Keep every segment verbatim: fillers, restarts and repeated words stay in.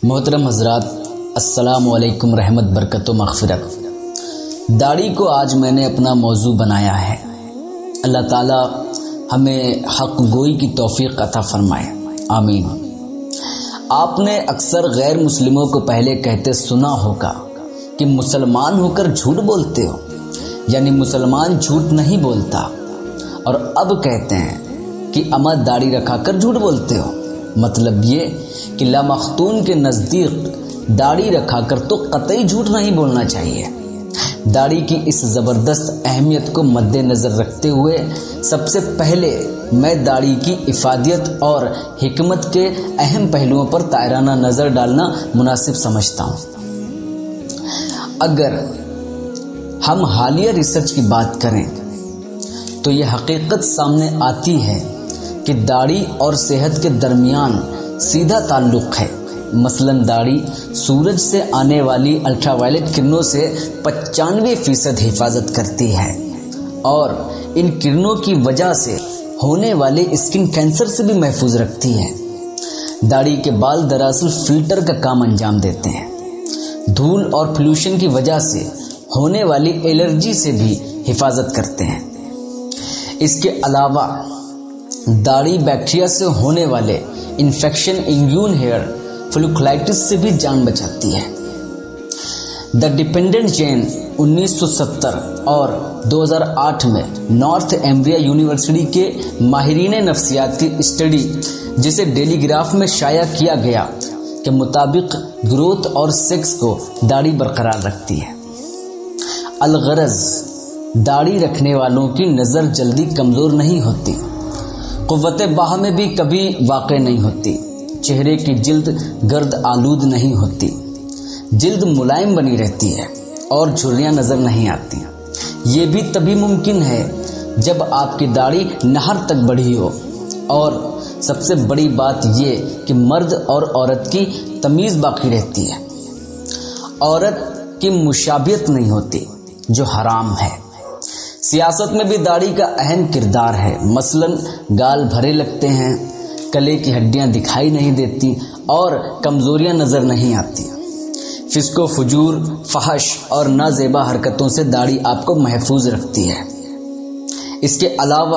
محترم حضرات، السلام علیکم، رحمت برکت و مغفرت۔ داڑھی کو آج میں نے اپنا موضوع بنایا ہے۔ اللہ تعالی ہمیں حق گوئی کی توفیق عطا فرمائے، آمین۔ آپ نے اکثر غیر مسلموں کو پہلے کہتے سنا ہوگا کہ مسلمان ہو کر جھوٹ بولتے ہو، یعنی مسلمان جھوٹ نہیں بولتا، اور اب کہتے ہیں کہ اما داڑھی رکھا کر جھوٹ بولتے ہو۔ مطلب یہ کہ لامختون کے نزدیک داڑھی رکھا کر تو قطعی جھوٹ نہیں بولنا چاہیے۔ داڑھی کی اس زبردست اہمیت کو مد نظر رکھتے ہوئے سب سے پہلے میں داڑھی کی افادیت اور حکمت کے اہم پہلوؤں پر طائرانہ نظر ڈالنا مناسب سمجھتا ہوں۔ اگر ہم حالیہ ریسرچ کی بات کریں تو یہ حقیقت سامنے آتی ہے کہ داڑھی اور صحت کے درمیان سیدھا تعلق ہے۔ مثلاً داڑھی سورج سے آنے والی الٹرا وائلٹ کرنوں سے پچانوے فیصد حفاظت کرتی ہے، اور ان کرنوں کی وجہ سے ہونے والے اسکن کینسر سے بھی محفوظ رکھتی ہے۔ داڑھی کے بال دراصل فلٹر کا کام انجام دیتے ہیں۔ دھول اور پولوشن کی وجہ سے ہونے والی الرجی سے بھی حفاظت کرتے ہیں۔ اس کے علاوہ داڑھی بیکٹیریا سے ہونے والے انفیکشن انگیون ہیئر فولکولائٹس سے بھی جان بچاتی ہے۔ دی ڈیپینڈنٹ چین انیس سو ستر اور دو ہزار آٹھ میں نارتھ ایمبریا یونیورسٹی کے ماہرین نفسیات کی اسٹڈی، جسے ڈیلی گراف میں شائع کیا گیا، کے مطابق گروتھ اور سیکس کو داڑھی برقرار رکھتی ہے۔ الغرض داڑھی رکھنے والوں کی نظر جلدی کمزور نہیں ہوتی، قوت باہ میں بھی کبھی واقع نہیں ہوتی، چہرے کی جلد گرد آلود نہیں ہوتی، جلد ملائم بنی رہتی ہے اور جھریاں نظر نہیں آتی۔ یہ بھی تبھی ممکن ہے جب آپ کی داڑھی نہر تک بڑھی ہو، اور سب سے بڑی بات یہ کہ مرد اور عورت کی تمیز باقی رہتی ہے۔ عورت کی مشابہت نہیں ہوتی، جو حرام ہے۔ سیاست میں بھی داڑھی کا اہم کردار ہے۔ مثلاً گال بھرے لگتے ہیں، گلے کی ہڈیاں دکھائی نہیں دیتی اور کمزوریاں نظر نہیں آتی۔ فسق و فجور، فحش اور نازیبا حرکتوں سے داڑھی آپ کو محفوظ رکھتی ہے۔ اس کے علاوہ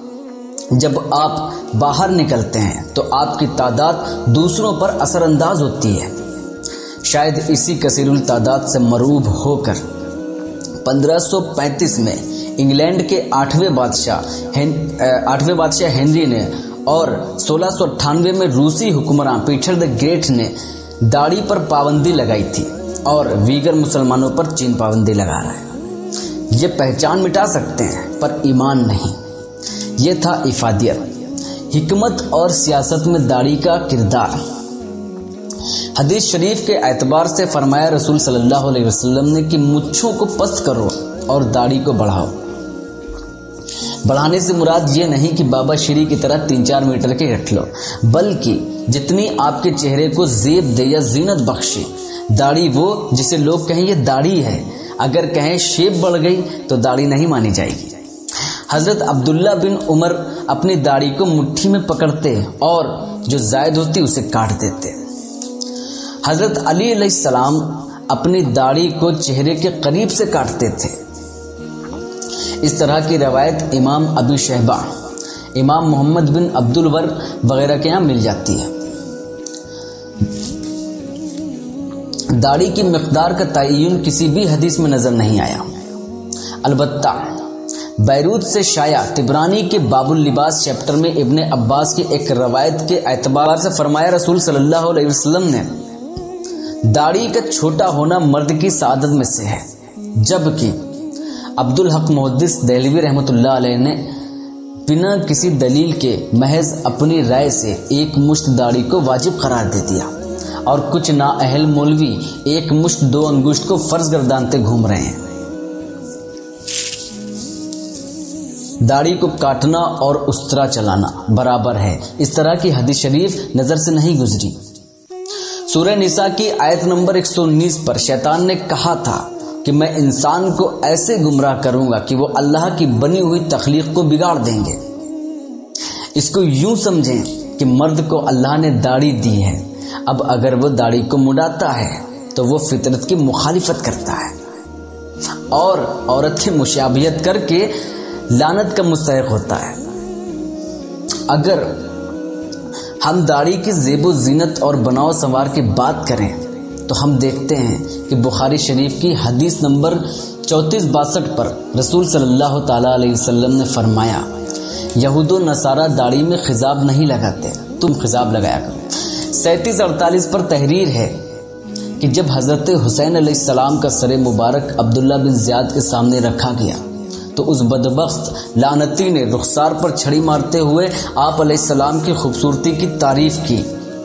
جب آپ باہر نکلتے ہیں تو آپ کی تعداد دوسروں پر اثر انداز ہوتی ہے۔ شاید اسی کثیر التعداد سے مرعوب ہو کر پندرہ سو پینتیس میں انگلینڈ کے آٹھویں بادشاہ آٹھویں بادشاہ ہنری نے اور سولہ سو اٹھانوے میں روسی حکمراں پیٹر دی گریٹ نے داڑھی پر پابندی لگائی تھی، اور ویگر مسلمانوں پر چین پابندی لگا رہا ہے۔ یہ پہچان مٹا سکتے ہیں پر ایمان نہیں۔ یہ تھا افادیت، حکمت اور سیاست میں داڑھی کا کردار۔ حدیث شریف کے اعتبار سے فرمایا رسول صلی اللہ علیہ وسلم نے کہ مچھوں کو پست کرو اور داڑھی کو بڑھاؤ۔ بڑھانے سے مراد یہ نہیں کہ بابا شری کی طرح تین چار میٹر کے رکھ لو، بلکہ جتنی آپ کے چہرے کو زیب دے یا زینت بخشے۔ داڑھی وہ جسے لوگ کہیں یہ داڑھی ہے، اگر کہیں شیب بڑھ گئی تو داڑھی نہیں مانی جائے گی۔ حضرت عبداللہ بن عمر اپنی داڑھی کو مٹھی میں پکڑتے اور جو زائد ہوتی اسے کاٹ دیتے۔ حضرت علی علیہ السلام اپنی داڑھی کو چہرے کے قریب سے کاٹتے تھے۔ اس طرح کی روایت امام ابی شیبہ، امام محمد بن عبد البر وغیرہ کے یہاں مل جاتی ہے۔ داڑھی کی مقدار کا تعین کسی بھی حدیث میں نظر نہیں آیا، البتہ بیروت سے شائع طبرانی کے باب اللباس چیپٹر میں ابن عباس کی ایک روایت کے اعتبار سے فرمایا رسول صلی اللہ علیہ وسلم نے داڑھی کا چھوٹا ہونا مرد کی سعادت میں سے ہے، جبکہ عبد الحق محدث دہلوی رحمۃ اللہ علیہ نے بنا کسی دلیل کے محض اپنی رائے سے ایک مشت داڑھی کو واجب قرار دے دیا، اور کچھ نااہل مولوی ایک مشت دو انگشت کو فرض گردانتے گھوم رہے ہیں۔ داڑھی کو کاٹنا اور استرا چلانا برابر ہے، اس طرح کی حدیث شریف نظر سے نہیں گزری۔ سورہ نساء کی آیت نمبر ایک سو انیس پر شیطان نے کہا تھا کہ میں انسان کو ایسے گمراہ کروں گا کہ وہ اللہ کی بنی ہوئی تخلیق کو بگاڑ دیں گے۔ اس کو یوں سمجھیں کہ مرد کو اللہ نے داڑھی دی ہے، اب اگر وہ داڑھی کو مڈاتا ہے تو وہ فطرت کی مخالفت کرتا ہے اور عورت کی مشابہت کر کے لعنت کا مستحق ہوتا ہے۔ اگر ہم داڑھی کی زیب و زینت اور بناؤ سنوار کی بات کریں تو ہم دیکھتے ہیں کہ بخاری شریف کی حدیث نمبر چونتیس باسٹھ پر رسول صلی اللہ تعالیٰ علیہ وسلم نے فرمایا، یہود و نصارہ داڑھی میں خضاب نہیں لگاتے، تم خضاب لگایا کرو۔ سینتیس اڑتالیس پر تحریر ہے کہ جب حضرت حسین علیہ السلام کا سر مبارک عبداللہ بن زیاد کے سامنے رکھا گیا تو اس بدبخت لعنتی نے رخسار پر چھڑی مارتے ہوئے آپ علیہ السلام کی خوبصورتی کی تعریف کی۔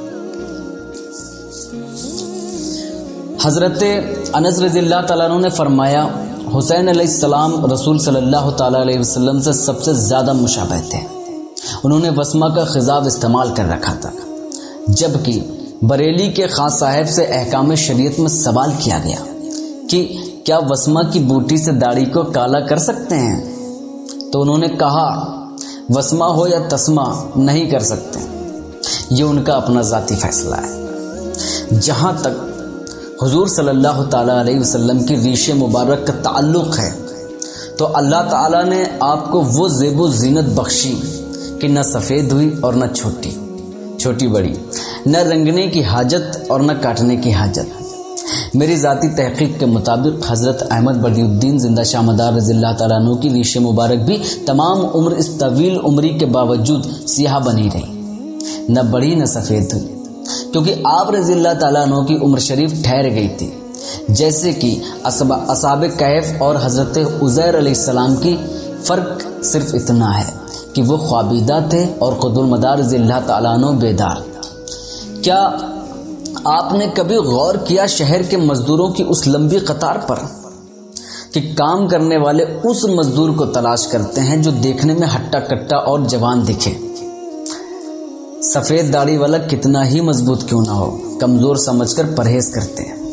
حضرت انس رضی اللہ تعالیٰ عنہ نے فرمایا، حسین علیہ السلام رسول صلی اللہ تعالیٰ علیہ وسلم سے سب سے زیادہ مشابہ تھے۔ انہوں نے وسمہ کا خضاب استعمال کر رکھا تھا، جبکہ بریلی کے خان صاحب سے احکام شریعت میں سوال کیا گیا کہ کیا وسمہ کی بوٹی سے داڑھی کو کالا کر سکتے ہیں؟ تو انہوں نے کہا، وسمہ ہو یا تسمہ نہیں کر سکتے، یہ ان کا اپنا ذاتی فیصلہ ہے۔ جہاں تک حضور صلی اللہ تعالیٰ علیہ وسلم کی ریش مبارک کا تعلق ہے تو اللہ تعالیٰ نے آپ کو وہ زیب و زینت بخشی کہ نہ سفید ہوئی اور نہ چھوٹی چھوٹی بڑی، نہ رنگنے کی حاجت اور نہ کاٹنے کی حاجت۔ میری ذاتی تحقیق کے مطابق حضرت احمد بدی الدین زندہ شاہ مدار رضی اللہ تعالیٰ عنہ کی ریش مبارک بھی تمام عمر اس طویل عمری کے باوجود سیاہ بنی رہی، نہ بڑی نہ سفید ہوئی، کیونکہ آپ رضی اللہ تعالیٰ عنہ کی عمر شریف ٹھہر گئی تھی۔ جیسے کہ اصحاب کہف اور حضرت عزیر علیہ السلام کی فرق صرف اتنا ہے کہ وہ خوابیدہ تھے اور قطب المدار رضی اللہ تعالیٰ عنہ بیدار۔ کیا آپ نے کبھی غور کیا شہر کے مزدوروں کی اس لمبی قطار پر کہ کام کرنے والے اس مزدور کو تلاش کرتے ہیں جو دیکھنے میں ہٹا کٹا اور جوان دکھے؟ سفید داڑھی والا کتنا ہی مضبوط کیوں نہ ہو، کمزور سمجھ کر پرہیز کرتے ہیں۔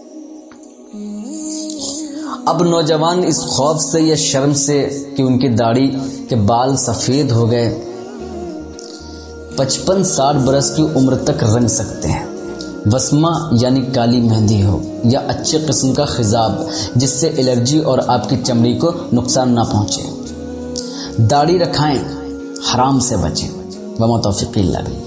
اب نوجوان اس خوف سے یا شرم سے کہ ان کی داڑھی کے بال سفید ہو گئے پچپن ساٹھ برس کی عمر تک رنگ سکتے ہیں۔ وسمہ یعنی کالی مہندی ہو یا اچھے قسم کا خضاب جس سے الرجی اور آپ کی چمڑی کو نقصان نہ پہنچے۔ داڑھی رکھائیں، حرام سے بچیں۔ وما توفیق الا باللہ۔